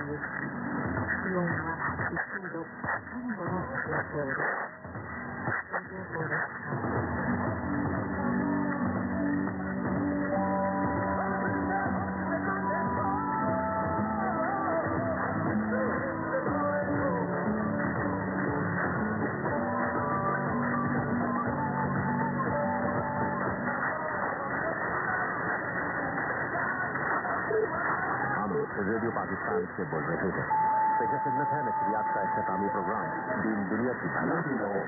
気温は1度3度の予想です。気象情報でした。 रेडियो पाकिस्तान से बोल रहे हैं। पेश खिदमत है नशरियात का इख्तितामी प्रोग्राम दीन दुनिया की भलाई और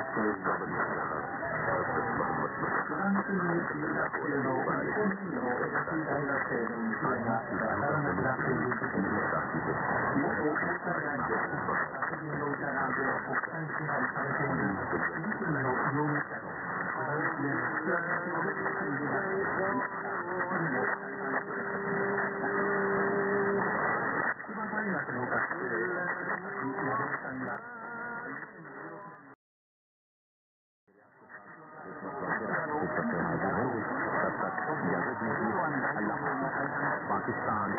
पाकिस्तान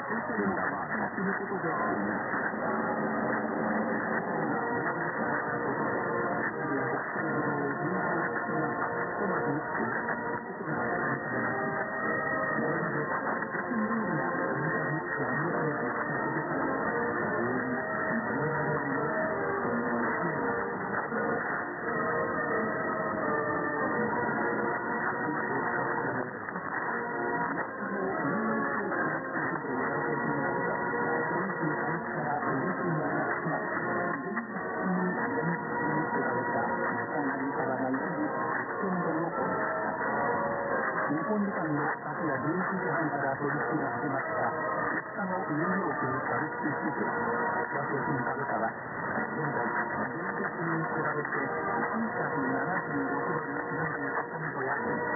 日本時間の昨夜11時半から取引が始まった2日のニューヨーク株式市場ダウ平均株価は現在前日に比べて976ドル48セント安い